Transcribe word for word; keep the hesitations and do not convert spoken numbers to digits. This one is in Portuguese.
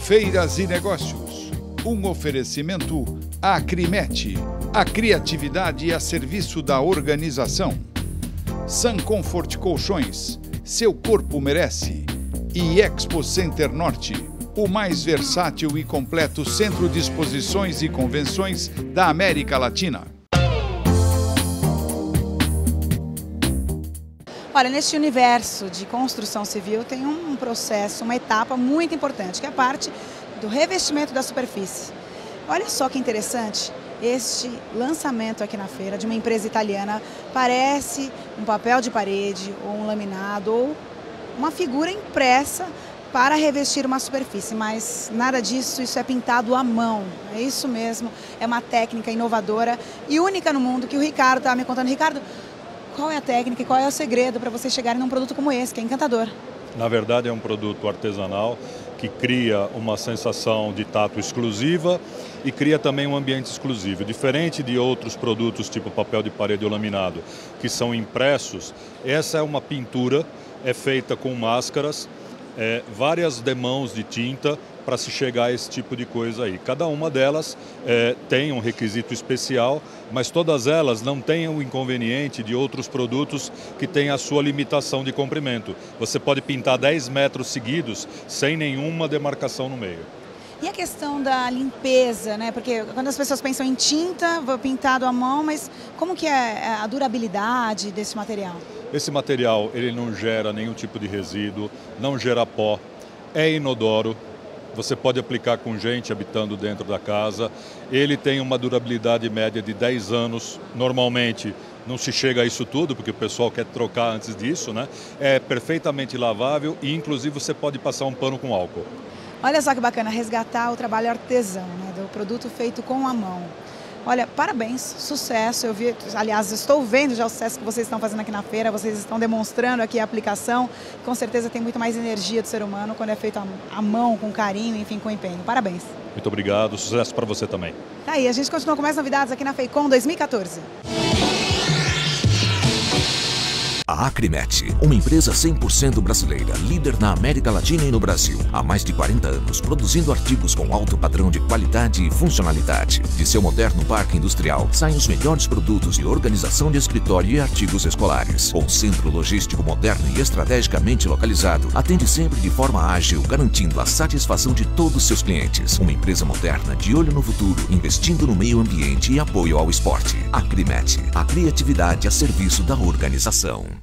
Feiras e Negócios. Um oferecimento Acrimet, a criatividade a serviço da organização. Sun Comfort Colchões, seu corpo merece. E Expo Center Norte, o mais versátil e completo centro de exposições e convenções da América Latina. Olha, neste universo de construção civil tem um processo, uma etapa muito importante, que é a parte do revestimento da superfície. Olha só que interessante, este lançamento aqui na feira de uma empresa italiana parece um papel de parede ou um laminado ou uma figura impressa para revestir uma superfície, mas nada disso, isso é pintado à mão, é isso mesmo, é uma técnica inovadora e única no mundo que o Ricardo estava me contando. Ricardo, qual é a técnica e qual é o segredo para você chegar num produto como esse, que é encantador? Na verdade é um produto artesanal que cria uma sensação de tato exclusiva e cria também um ambiente exclusivo. Diferente de outros produtos tipo papel de parede ou laminado, que são impressos, essa é uma pintura, é feita com máscaras, é, várias demãos de tinta para se chegar a esse tipo de coisa aí. Cada uma delas é, tem um requisito especial, mas todas elas não têm o inconveniente de outros produtos que têm a sua limitação de comprimento. Você pode pintar dez metros seguidos sem nenhuma demarcação no meio. E a questão da limpeza, né? Porque quando as pessoas pensam em tinta, pintado à mão, mas como que é a durabilidade desse material? Esse material, ele não gera nenhum tipo de resíduo, não gera pó, é inodoro. Você pode aplicar com gente habitando dentro da casa. Ele tem uma durabilidade média de dez anos. Normalmente não se chega a isso tudo, porque o pessoal quer trocar antes disso, né? É perfeitamente lavável e inclusive você pode passar um pano com álcool. Olha só que bacana, resgatar o trabalho artesão, né? Do produto feito com a mão. Olha, parabéns, sucesso. Eu vi, aliás, estou vendo já o sucesso que vocês estão fazendo aqui na feira, vocês estão demonstrando aqui a aplicação. Com certeza tem muito mais energia do ser humano quando é feito à mão, com carinho, enfim, com empenho. Parabéns. Muito obrigado, sucesso para você também. Tá aí, a gente continua com mais novidades aqui na FEICOM dois mil e quatorze. A Acrimet, uma empresa cem por cento brasileira, líder na América Latina e no Brasil. Há mais de quarenta anos, produzindo artigos com alto padrão de qualidade e funcionalidade. De seu moderno parque industrial, saem os melhores produtos de organização de escritório e artigos escolares. Com centro logístico moderno e estrategicamente localizado, atende sempre de forma ágil, garantindo a satisfação de todos seus clientes. Uma empresa moderna, de olho no futuro, investindo no meio ambiente e apoio ao esporte. Acrimet, a criatividade a serviço da organização.